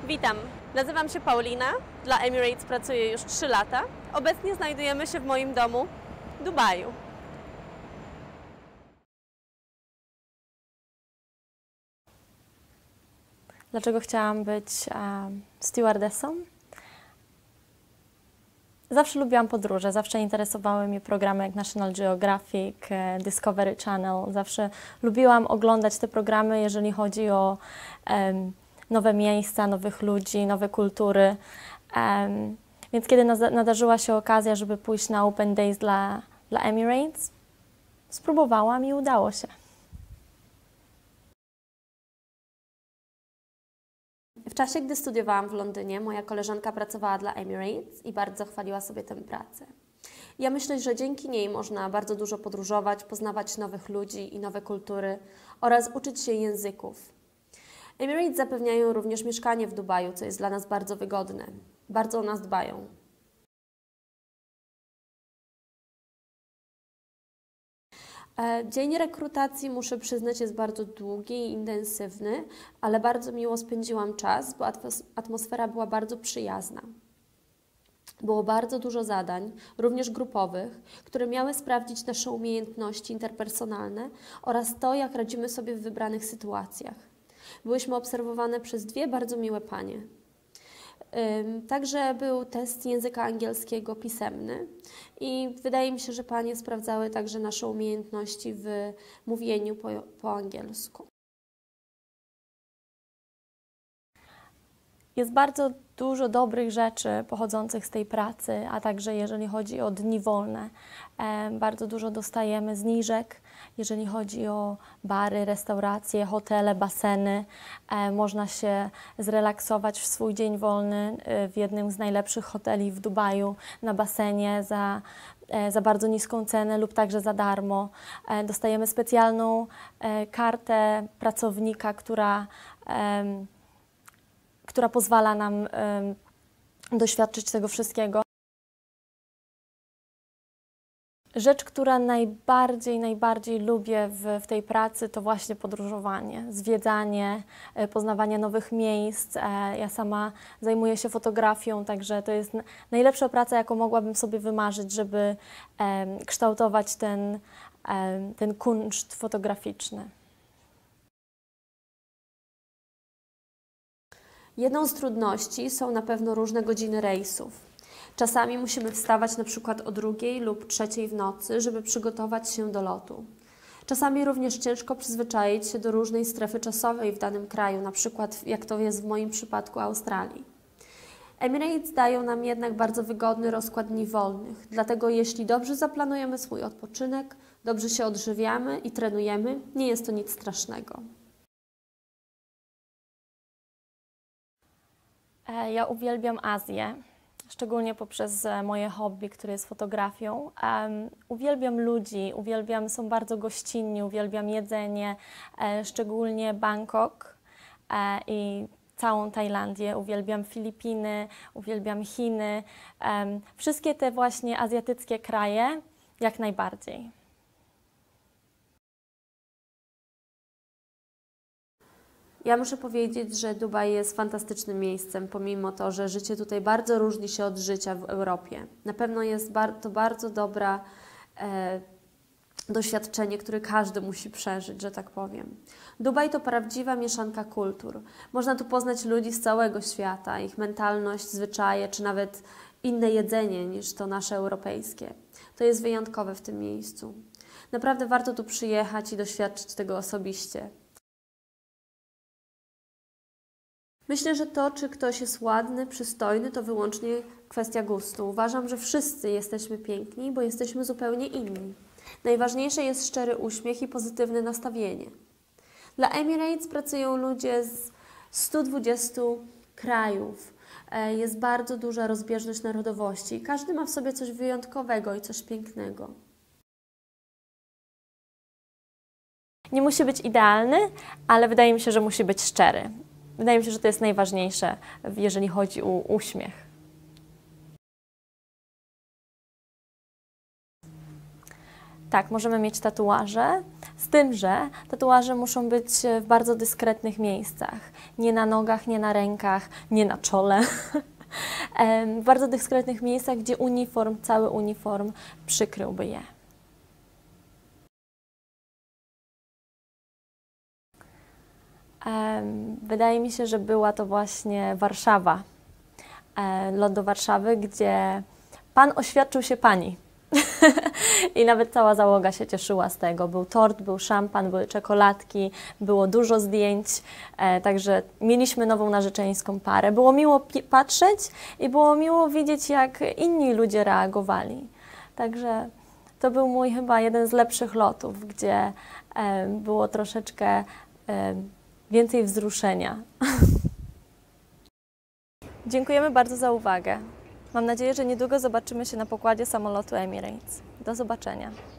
Witam, nazywam się Paulina, dla Emirates pracuję już 3 lata. Obecnie znajdujemy się w moim domu, Dubaju. Dlaczego chciałam być stewardessą? Zawsze lubiłam podróże, zawsze interesowały mnie programy jak National Geographic, Discovery Channel. Zawsze lubiłam oglądać te programy, jeżeli chodzi o nowe miejsca, nowych ludzi, nowe kultury. Więc kiedy nadarzyła się okazja, żeby pójść na Open Days dla Emirates, spróbowałam i udało się. W czasie, gdy studiowałam w Londynie, moja koleżanka pracowała dla Emirates i bardzo chwaliła sobie tę pracę. Ja myślę, że dzięki niej można bardzo dużo podróżować, poznawać nowych ludzi i nowe kultury oraz uczyć się języków. Emirates zapewniają również mieszkanie w Dubaju, co jest dla nas bardzo wygodne. Bardzo o nas dbają. Dzień rekrutacji, muszę przyznać, jest bardzo długi i intensywny, ale bardzo miło spędziłam czas, bo atmosfera była bardzo przyjazna. Było bardzo dużo zadań, również grupowych, które miały sprawdzić nasze umiejętności interpersonalne oraz to, jak radzimy sobie w wybranych sytuacjach. Byłyśmy obserwowane przez 2 bardzo miłe panie. Także był test języka angielskiego pisemny i wydaje mi się, że panie sprawdzały także nasze umiejętności w mówieniu po angielsku. Jest bardzo dużo dobrych rzeczy pochodzących z tej pracy, a także jeżeli chodzi o dni wolne. Bardzo dużo dostajemy zniżek, jeżeli chodzi o bary, restauracje, hotele, baseny. Można się zrelaksować w swój dzień wolny w jednym z najlepszych hoteli w Dubaju na basenie za bardzo niską cenę lub także za darmo. Dostajemy specjalną kartę pracownika, która pozwala nam doświadczyć tego wszystkiego. Rzecz, która najbardziej lubię w tej pracy, to właśnie podróżowanie, zwiedzanie, poznawanie nowych miejsc. Ja sama zajmuję się fotografią, także to jest najlepsza praca, jaką mogłabym sobie wymarzyć, żeby kształtować ten kunszt fotograficzny. Jedną z trudności są na pewno różne godziny rejsów. Czasami musimy wstawać na przykład o 2 lub 3 w nocy, żeby przygotować się do lotu. Czasami również ciężko przyzwyczaić się do różnej strefy czasowej w danym kraju, na przykład jak to jest w moim przypadku Australii. Emirates dają nam jednak bardzo wygodny rozkład dni wolnych, dlatego jeśli dobrze zaplanujemy swój odpoczynek, dobrze się odżywiamy i trenujemy, nie jest to nic strasznego. Ja uwielbiam Azję, szczególnie poprzez moje hobby, które jest fotografią. Uwielbiam ludzi, są bardzo gościnni, uwielbiam jedzenie, szczególnie Bangkok i całą Tajlandię. Uwielbiam Filipiny, uwielbiam Chiny. Wszystkie te właśnie azjatyckie kraje jak najbardziej. Ja muszę powiedzieć, że Dubaj jest fantastycznym miejscem, pomimo to, że życie tutaj bardzo różni się od życia w Europie. Na pewno jest to bardzo dobre doświadczenie, które każdy musi przeżyć, że tak powiem. Dubaj to prawdziwa mieszanka kultur. Można tu poznać ludzi z całego świata, ich mentalność, zwyczaje, czy nawet inne jedzenie niż to nasze europejskie. To jest wyjątkowe w tym miejscu. Naprawdę warto tu przyjechać i doświadczyć tego osobiście. Myślę, że to, czy ktoś jest ładny, przystojny, to wyłącznie kwestia gustu. Uważam, że wszyscy jesteśmy piękni, bo jesteśmy zupełnie inni. Najważniejsze jest szczery uśmiech i pozytywne nastawienie. Dla Emirates pracują ludzie z 120 krajów. Jest bardzo duża rozbieżność narodowości. Każdy ma w sobie coś wyjątkowego i coś pięknego. Nie musi być idealny, ale wydaje mi się, że musi być szczery. Wydaje mi się, że to jest najważniejsze, jeżeli chodzi o uśmiech. Tak, możemy mieć tatuaże, z tym, że tatuaże muszą być w bardzo dyskretnych miejscach. Nie na nogach, nie na rękach, nie na czole. W bardzo dyskretnych miejscach, gdzie cały uniform przykryłby je. Wydaje mi się, że była to właśnie Warszawa. Lot do Warszawy, gdzie pan oświadczył się pani. I nawet cała załoga się cieszyła z tego. Był tort, był szampan, były czekoladki, było dużo zdjęć, także mieliśmy nową narzeczeńską parę. Było miło patrzeć i było miło widzieć, jak inni ludzie reagowali. Także to był mój chyba jeden z lepszych lotów, gdzie było troszeczkę więcej wzruszenia. Dziękujemy bardzo za uwagę. Mam nadzieję, że niedługo zobaczymy się na pokładzie samolotu Emirates. Do zobaczenia.